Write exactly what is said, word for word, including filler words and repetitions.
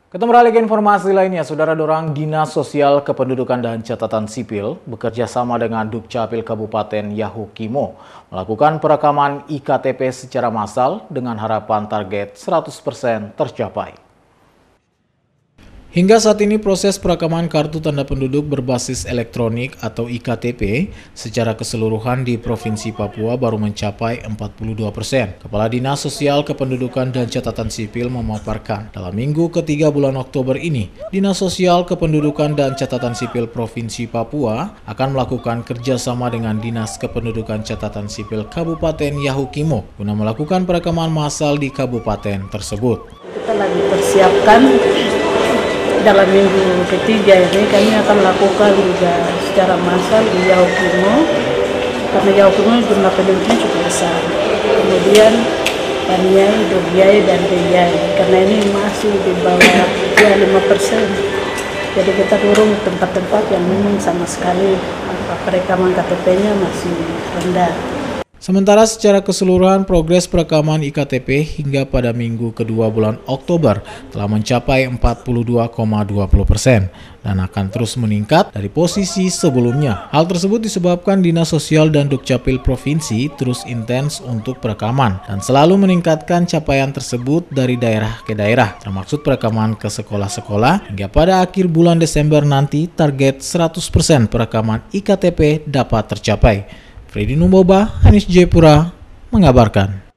Kita beralih ke informasi lainnya, Saudara. Dorang Dinas Sosial Kependudukan dan Catatan Sipil bekerja sama dengan Dukcapil Kabupaten Yahukimo melakukan perekaman I K T P secara massal dengan harapan target seratus persen tercapai. Hingga saat ini proses perekaman kartu tanda penduduk berbasis elektronik atau I K T P secara keseluruhan di Provinsi Papua baru mencapai empat puluh dua persen. Kepala Dinas Sosial Kependudukan dan Catatan Sipil memaparkan dalam minggu ketiga bulan Oktober ini, Dinas Sosial Kependudukan dan Catatan Sipil Provinsi Papua akan melakukan kerjasama dengan Dinas Kependudukan Catatan Sipil Kabupaten Yahukimo guna melakukan perekaman massal di kabupaten tersebut. Kita lagi persiapkan dalam minggu ketiga ini kami akan lakukan juga secara massal di Yahukimo, karena Yahukimo jumlah penduduknya cukup besar. Kemudian Paniai, Dogiai, dan Deyai, karena ini masih di bawah ya lima persen. Jadi kita dorong tempat-tempat yang memang sama sekali perekaman K T P-nya masih rendah. Sementara secara keseluruhan progres perekaman I K T P hingga pada minggu kedua bulan Oktober telah mencapai empat puluh dua koma dua puluh persen dan akan terus meningkat dari posisi sebelumnya. Hal tersebut disebabkan Dinas Sosial dan Dukcapil Provinsi terus intens untuk perekaman dan selalu meningkatkan capaian tersebut dari daerah ke daerah, termasuk perekaman ke sekolah-sekolah hingga pada akhir bulan Desember nanti target seratus persen perekaman I K T P dapat tercapai. Freddy Numboba, Hanis Jayapura mengabarkan.